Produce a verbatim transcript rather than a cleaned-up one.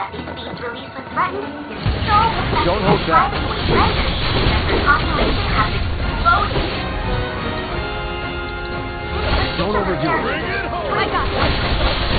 that the speed release was threatened is so pathetic Don't hold back. and measured that their population has exploded. Don't overdo it. Bring it home! I got it.